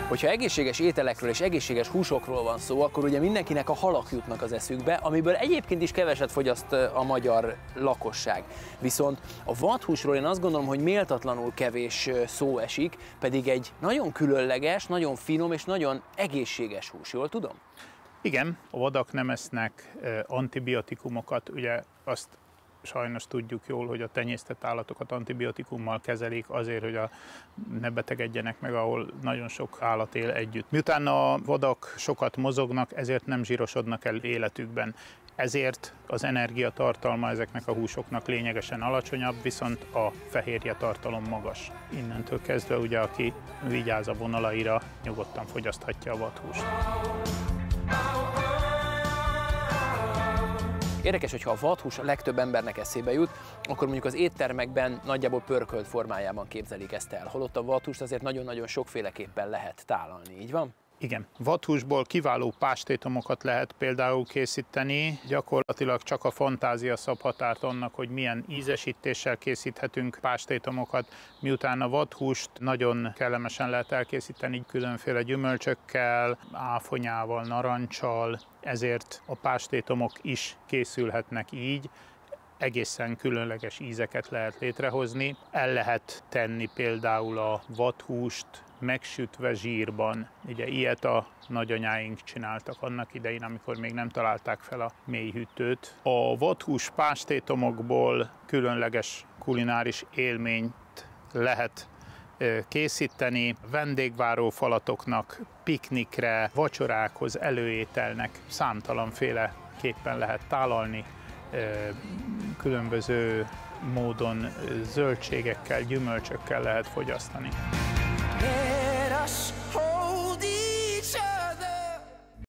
Hogyha egészséges ételekről és egészséges húsokról van szó, akkor ugye mindenkinek a halak jutnak az eszükbe, amiből egyébként is keveset fogyaszt a magyar lakosság. Viszont a vadhúsról én azt gondolom, hogy méltatlanul kevés szó esik, pedig egy nagyon különleges, nagyon finom és nagyon egészséges hús, jól tudom? Igen, a vadak nem esznek antibiotikumokat, ugye azt sajnos tudjuk jól, hogy a tenyésztett állatokat antibiotikummal kezelik azért, hogy ne betegedjenek meg, ahol nagyon sok állat él együtt. Miután a vadak sokat mozognak, ezért nem zsírosodnak el életükben. Ezért az energiatartalma ezeknek a húsoknak lényegesen alacsonyabb, viszont a fehérje tartalom magas. Innentől kezdve ugye, aki vigyáz a vonalaira, nyugodtan fogyaszthatja a vadhúst. Érdekes, hogyha a vadhús a legtöbb embernek eszébe jut, akkor mondjuk az éttermekben nagyjából pörkölt formájában képzelik ezt el. Holott a vadhúst azért nagyon-nagyon sokféleképpen lehet tálalni, így van? Igen, vadhúsból kiváló pástétomokat lehet például készíteni, gyakorlatilag csak a fantázia szab határt annak, hogy milyen ízesítéssel készíthetünk pástétomokat, miután a vadhúst nagyon kellemesen lehet elkészíteni különféle gyümölcsökkel, áfonyával, naranccsal, ezért a pástétomok is készülhetnek így. Egészen különleges ízeket lehet létrehozni. El lehet tenni például a vadhúst megsütve zsírban. Ugye ilyet a nagyanyáink csináltak annak idején, amikor még nem találták fel a mélyhűtőt. A vadhús pástétomokból különleges kulináris élményt lehet készíteni. Vendégváró falatoknak, piknikre, vacsorákhoz, előételnek számtalanféleképpen lehet tálalni. Különböző módon zöldségekkel, gyümölcsökkel lehet fogyasztani.